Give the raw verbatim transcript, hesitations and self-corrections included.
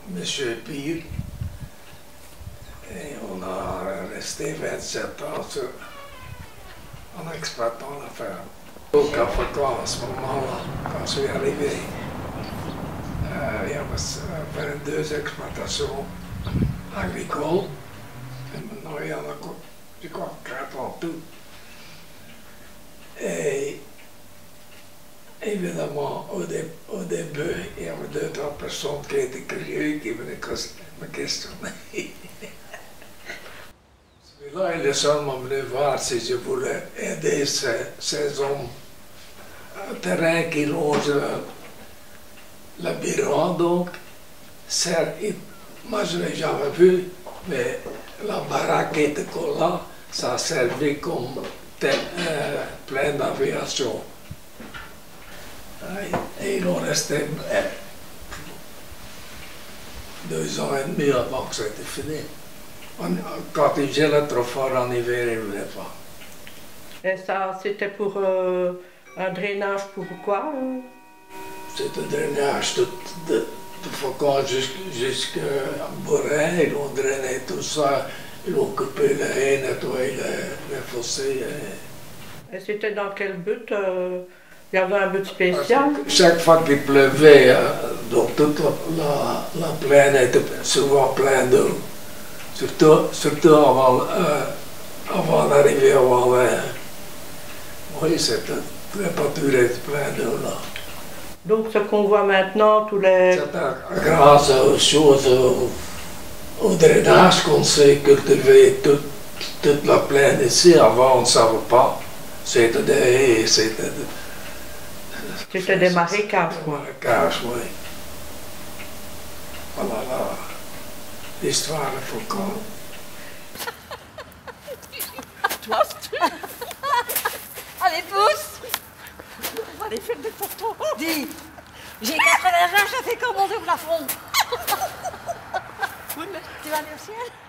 Monsieur Pire. Et on a resté vingt-sept ans sur, en exploitant la ferme. Au Cafécor, à ce moment-là, quand je suis arrivé, euh, il y avait vingt-deux exploitations agricoles. Et maintenant, il y en a, je crois, quatre en tout. Et évidemment, au, dé, au début, il y avait deux, trois personnes qui étaient curieuses, qui venaient me questionner. Celui-là, il est seulement venu voir si je voulais aider ces, ces hommes. Un terrain qui longe le bureau, donc, moi je ne l'ai jamais vu, mais la baraque qui était là, ça a servi comme tel, euh, plein d'aviation. Et ils ont resté deux ans et demi avant que c'était fini. On, quand il gelait trop fort en hiver, ils ne voulaient pas. Et ça, c'était pour euh, un drainage pour quoi? euh? C'était un drainage de, de, de Faucon jusqu'à Borin. Ils ont drainé tout ça. Ils ont coupé les haies, nettoyé les, les fossés. Et, et c'était dans quel but? euh... Il y avait un but spécial? Chaque fois qu'il pleuvait, euh, donc toute la, la, la plaine était souvent pleine d'eau. Surtout, surtout avant, euh, avant l'arrivée au Valais. Oui, c'était très pâturé, plein d'eau là. Donc ce qu'on voit maintenant, tous les... C'est grâce aux choses, au, au drainage qu'on sait cultiver toute, toute la plaine ici. Avant, on ne savait pas. C'était des haies, c'était... C'était des marécages, quoi. Des marécages, oui. Voilà l'histoire de Faucon. Toi, allez, pousse. Allez, fais des photos. Dis, j'ai quatre-vingts ans, ça fait comme mon plafond. Tu vas aller au ciel?